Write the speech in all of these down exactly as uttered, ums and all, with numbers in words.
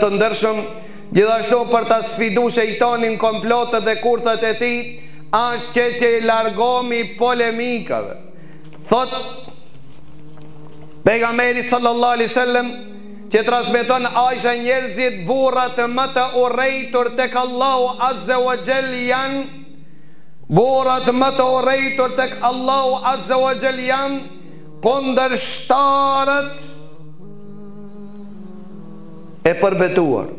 të ndershëm, gjithashtu për ta sfidu shejtanin, komplotet dhe kurthat e tij, është që të largomi polemikave. Thot pejgamberi sallallahu alaihi wasallam, që transmeton Aisha, njerëzit burrat më të urrejtur tek Allahu azza wa jall janë burrat më të urrejtur tek Allahu azza wa jall janë kundërshtarët e përbetuar,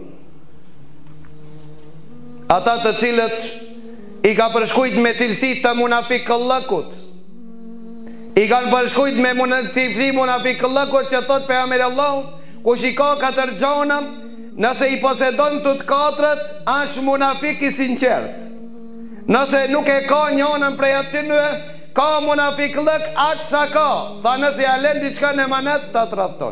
ata të cilët i ka përshkujt me cilësi të munafikëllëkut, i kanë përshkujt me cilësi munafikëllëkut, që thot pejgamberi Allahu, kush i ka katër gjona, nëse i posedon të të katërat, është munafik i sinqert. Nëse nuk e ka njënën prej atyre, ka munafiklëk atë sa ka. Tha nëse ja len diçka në manet, ta tradhton.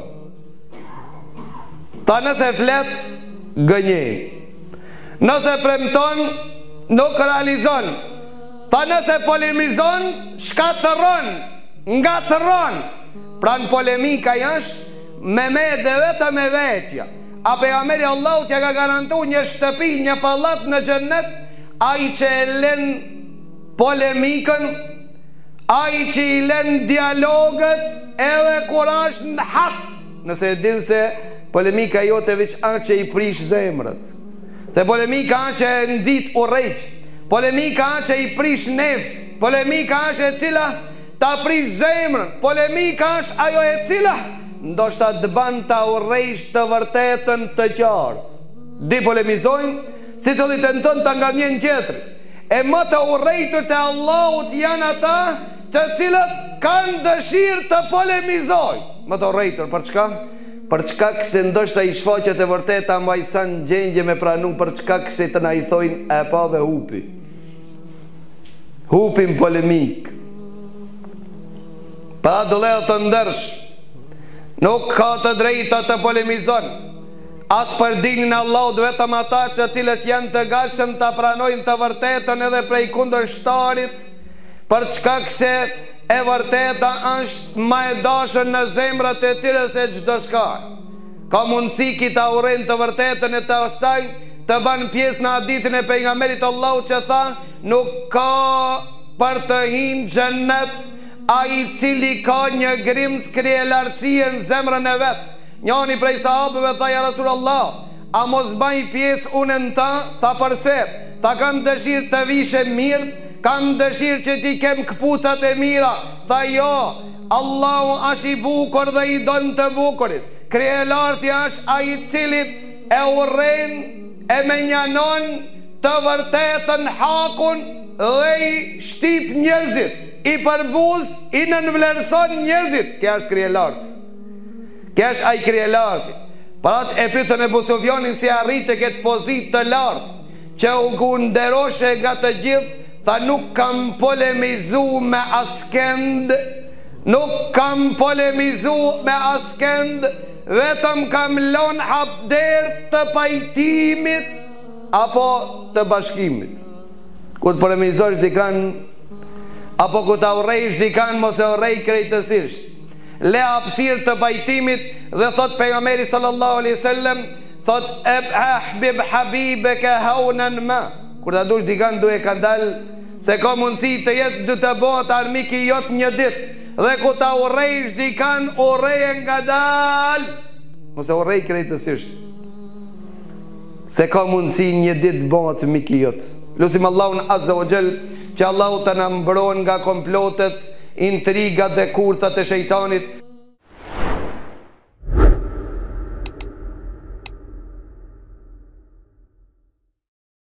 Tha nëse flet, gënjej. Nëse premton, nuk realizon. Tha nëse polemizon, shkatëron, ngatëron. Pra në polemika jashtë me me dhe veta me vetja. A pejgamberi Allahu t'ja ka garantu një shtëpi, një pallat në xhennet, ai që e len polemikën, ai që i len dialogët edhe kur është në hak, nëse e din se polemika jote veç është që i prish zemrët, se polemika është që e nxit urrejt, polemika është që i prish nefs, polemika është e cila ta prish zemrën, polemika është ajo e cila ndoshta të ban ta urrejsh të vërtetën të qartë. Di polemizojnë, si që li tenton të nga njën tjetër. E më të urrejtur të Allahut janë ata të cilët kanë dëshirë të polemizojnë. Më të urrejtur, për çka? Për çka këse ndoshta i shfaqet e vërteta ma i sanë gjengje me pranun, për çka këse të na i thojnë e pa dhe hupi. Hupin polemik. Pra dole të ndërsh, nuk ka të drejta të polemizon, as për dinin Allah, vetëm ata që cilët janë të gatshëm të pranojnë të vërtetën edhe prej kundërshtarit, për çka se e vërteta është më e dashur në zemrat e tyre se çdo shka. Ka mundësi ki ta urrejnë të vërtetën e të astaj të banë pjesë në hadithin e pejgamberit Allahu që tha, nuk ka për të hinë xhennet a i cili ka një grimës kryelartësie në zemrën e vetë. Njani prej sahabëve tha, ja Rasulullah, a mos baj pjesë unë në ta? Tha përse? Tha kam dëshirë të vishe mirë, kam dëshirë që ti kem këpucat e mira. Tha jo, Allahu është i bukur dhe i donë të bukurit. Kryelarti është a i cili e urren, e menjanon të vërtetën, hakun dhe i shtip njerëzit, i përbuz, i nënvlerëson njerëzit. Kja është kryelarti. Kja është aj kryelarti. Parat e pyetën Ebu Sufjanin si arritë këtë pozit të lartë, që u kunderoshe nga të gjithë, tha nuk kam polemizu me askend, nuk kam polemizu me askend, vetëm kam lon hapder të pajtimit apo të bashkimit. Ku të polemizosh dikan, apo ku të urrejsh dikan, mos e urrej krejtësisht. Le hapësirë të pajtimit, dhe thot pejgamberi sallallahu alaihi wasallam, thot e ahbib habibeke haunan ma. Kur ta dush dikan duhe ka dal, se ka mundësi të jetë du të bëhet armiki jot një dit, dhe ku ta urrejsh dikan, urreje nga dal, mos e urrej krejtësisht, se ka mundësi një dit bëhet miki jot. Lusim Allahun azza wa jall që Allahu të na mbron nga komplotet, intrigat dhe kurthat e shejtanit,